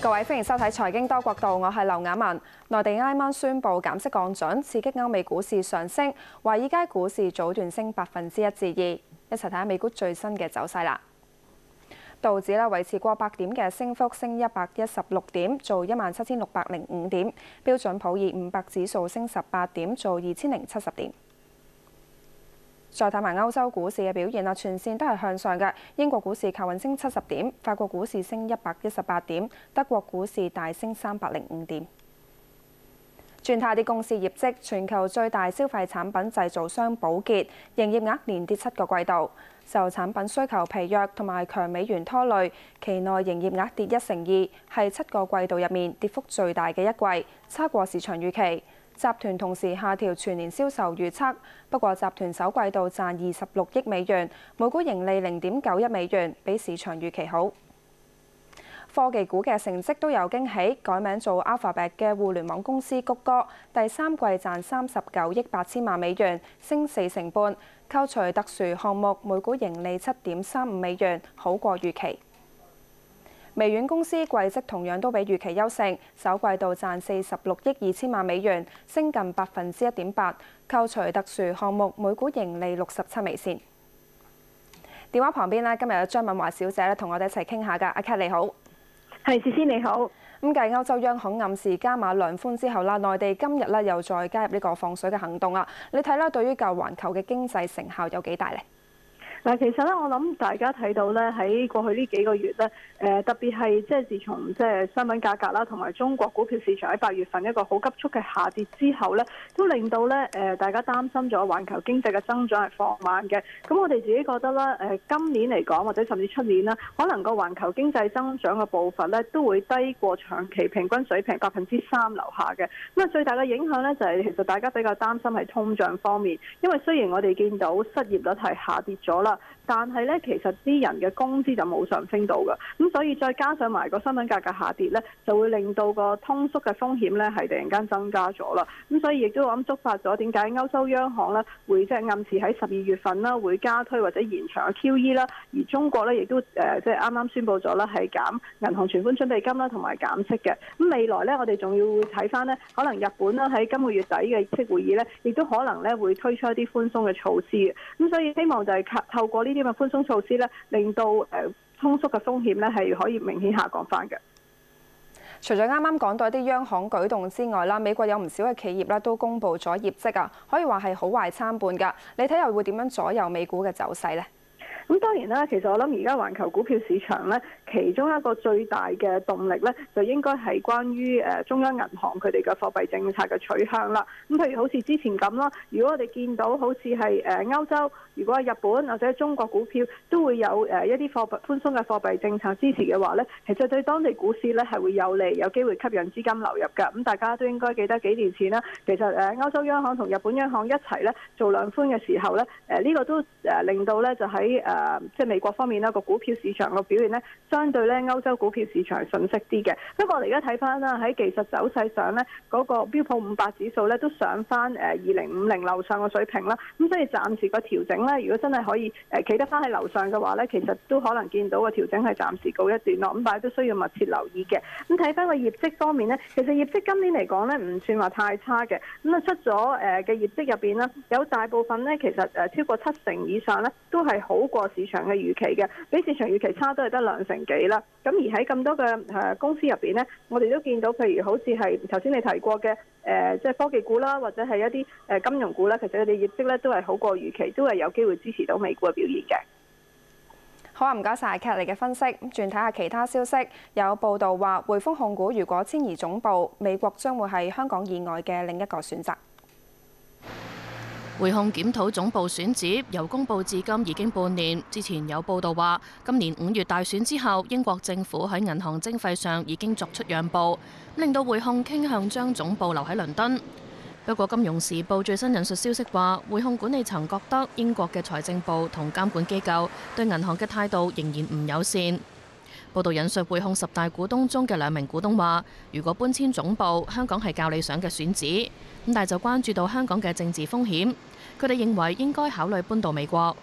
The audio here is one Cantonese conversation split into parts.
各位歡迎收睇財經多角度，我係劉雅文。內地挨晚宣布減息降準，刺激歐美股市上升，華爾街股市早段升1%至2%。一齊睇下美股最新嘅走勢啦。道指維持過百點嘅升幅，升116點，做17605點。標準普爾500指數升18點，做2070點。再睇埋歐洲股市嘅表現啦，全線都係向上嘅。英國股市靠穩升70點，法國股市升118點，德國股市大升305點。轉睇啲公司業績，全球最大消費產品製造商寶潔營業額連跌7個季度，受產品需求疲弱同埋強美元拖累，期內營業額跌1成2，係7個季度入面跌幅最大嘅一季，差過市場預期。集團同時下調全年銷售預測，不過集團首季度賺26億美元，每股盈利0.91美元，比市場預期好。科技股嘅成績都有驚喜，改名做 Alphabet 嘅互聯網公司谷歌，第三季賺39億8千萬美元，升4成半，扣除特殊項目，每股盈利7.35美元，好過預期。微軟公司季績同樣都比預期優勝，首季度賺46億2千萬美元，升近1.8%，扣除特殊項目，每股盈利67美仙。電話旁邊呢，今日有張敏華小姐咧，同我哋一齊傾下㗎。阿 Kat 你好， 係詩詩你好。 咁繼歐洲央行暗示加碼量寬之後啦，內地今日咧又再加入呢個放水嘅行動啦。你睇啦，對於救環球嘅經濟成效有幾大呢？ 嗱，其實咧，我諗大家睇到咧，喺過去呢幾個月咧，特別係即係自從即係商品價格啦，同埋中國股票市場喺8月份一個好急速嘅下跌之後咧，都令到咧大家擔心咗環球經濟嘅增長係放慢嘅。咁我哋自己覺得啦，今年嚟講或者甚至出年啦，可能個環球經濟增長嘅步伐咧都會低過長期平均水平3%樓下嘅。咁啊，最大嘅影響咧就係其實大家比較擔心係通脹方面，因為雖然我哋見到失業率係下跌咗啦，但係咧，其實啲人嘅工資就冇上升到嘅，咁所以再加上埋個商品價格下跌咧，就會令到個通縮嘅風險咧係突然間增加咗啦。咁所以亦都咁觸發咗點解歐洲央行咧會即係暗示喺12月份啦會加推或者延長嘅 QE 啦，而中國咧亦都即係啱啱宣布咗啦係減銀行存款準備金啦同埋減息嘅。咁未來咧我哋仲要睇翻咧，可能日本啦喺今個月底嘅議息會議咧，亦都可能咧會推出一啲寬鬆嘅措施嘅。咁所以希望就係透過呢啲咁嘅寬鬆措施咧，令到通縮嘅風險咧係可以明顯下降翻嘅。 除咗啱啱講到一啲央行舉動之外啦，美國有唔少嘅企業咧都公布咗業績啊，可以話係好壞參半㗎。你睇又會點樣左右美股嘅走勢呢？ 咁當然啦，其實我諗而家環球股票市場咧，其中一個最大嘅動力咧，就應該係關於中央銀行佢哋嘅貨幣政策嘅取向啦。咁譬如好似之前咁啦，如果我哋見到好似係歐洲，如果係日本或者中國股票都會有一啲寬鬆嘅貨幣政策支持嘅話咧，其實對當地股市咧係會有利，有機會吸引資金流入㗎。咁大家都應該記得幾年前啦，其實歐洲央行同日本央行一齊咧做量寬嘅時候咧，呢個都令到咧就喺即係美國方面啦，個股票市場個表現咧，相對咧歐洲股票市場係遜色啲嘅。不過我哋而家睇翻啦，喺技術走勢上咧，嗰個標普500指數咧都上翻2050樓上嘅水平啦。咁所以暫時個調整咧，如果真係可以企得翻喺樓上嘅話咧，其實都可能見到個調整係暫時告一段落。咁但係都需要密切留意嘅。咁睇翻個業績方面咧，其實業績今年嚟講咧唔算話太差嘅。咁啊出咗嘅業績入邊咧，有大部分咧其實超過70%以上咧都係好過市場嘅預期嘅，比市場預期差都係得2成幾啦。咁而喺咁多嘅公司入邊呢，我哋都見到，譬如好似係頭先你提過嘅即係科技股啦，或者係一啲金融股啦，其實佢哋業績咧都係好過預期，都係有機會支持到美股嘅表現嘅。 好啊，唔該晒 Kat 嘅分析。轉睇下其他消息，有報道話匯豐控股如果遷移總部，美國將會係香港以外嘅另一個選擇。 匯控檢討總部選址，由公佈至今已經半年。之前有報道話，今年5月大選之後，英國政府喺銀行徵費上已經作出讓步，令到匯控傾向將總部留喺倫敦。不過，《金融時報》最新引述消息話，匯控管理層覺得英國嘅財政部同監管機構對銀行嘅態度仍然唔友善。報道引述匯控10大股東中嘅2名股東話，如果搬遷總部，香港係較理想嘅選址。咁但係就關注到香港嘅政治風險，佢哋認為應該考慮搬到美國。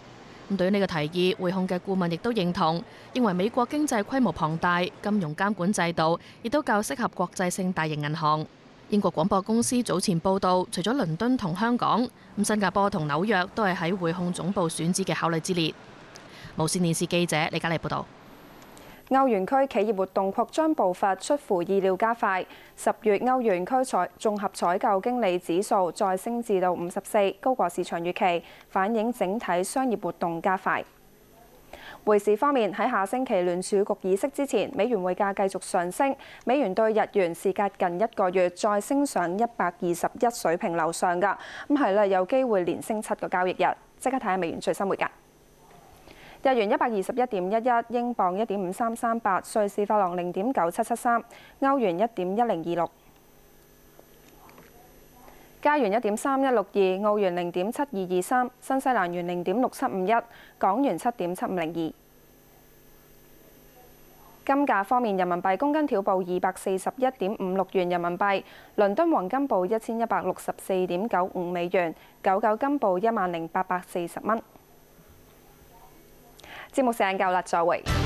咁對於呢個提議，匯控嘅顧問亦都認同，認為美國經濟規模龐大，金融監管制度亦都較適合國際性大型銀行。英國廣播公司早前報道，除咗倫敦同香港，咁新加坡同紐約都係喺匯控總部選址嘅考慮之列。無線電視記者李嘉莉報導。 歐元區企業活動擴張步伐出乎意料加快，10月歐元區綜合採購經理指數再升至到54，高過市場預期，反映整體商業活動加快。匯市方面，喺下星期聯儲局議息之前，美元匯價繼續上升，美元對日元時隔近1個月再升上121水平樓上㗎，有機會連升7個交易日。即刻睇下美元最新匯價。日元121.11，英鎊1.5338，瑞士法郎0.9773，歐元1.1026，加元1.3162，澳元0.7223，新西蘭元0.6751，港元7.7502。金價方面，人民幣公斤條報241.56元人民幣，倫敦黃金報1164.95美元，99金報10,840蚊。節目時間夠啦，再會。